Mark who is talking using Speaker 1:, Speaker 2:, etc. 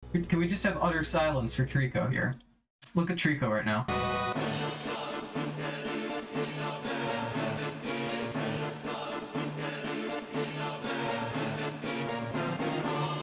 Speaker 1: Can we just have utter silence for Treecko here? Just look at Treecko right now.